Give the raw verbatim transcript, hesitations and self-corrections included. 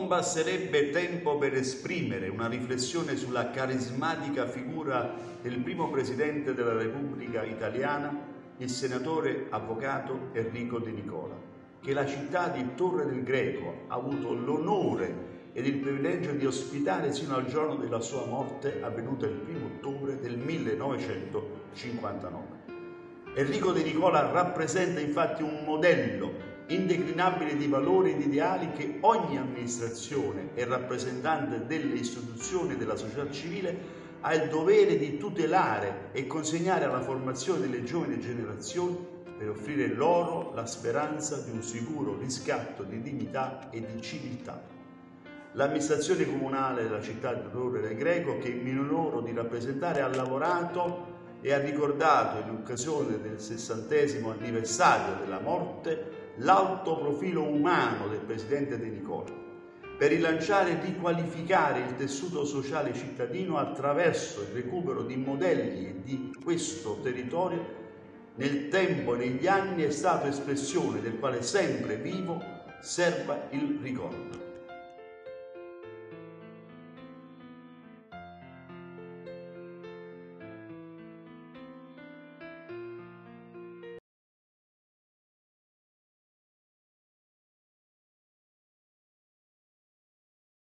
Non basterebbe tempo per esprimere una riflessione sulla carismatica figura del primo Presidente della Repubblica Italiana, il senatore avvocato Enrico De Nicola, che la città di Torre del Greco ha avuto l'onore ed il privilegio di ospitare sino al giorno della sua morte, avvenuta il primo ottobre del millenovecentocinquantanove. Enrico De Nicola rappresenta infatti un modello indeclinabile di valori ed ideali che ogni amministrazione e rappresentante delle istituzioni e della società civile ha il dovere di tutelare e consegnare alla formazione delle giovani generazioni per offrire loro la speranza di un sicuro riscatto di dignità e di civiltà. L'amministrazione comunale della città di Torre del Greco, che mi onoro di rappresentare, ha lavorato e ha ricordato, in occasione del sessantesimo anniversario della morte, l'alto profilo umano del Presidente De Nicola, per rilanciare e riqualificare il tessuto sociale cittadino attraverso il recupero di modelli di questo territorio. Nel tempo e negli anni è stato espressione del quale sempre vivo serba il ricordo.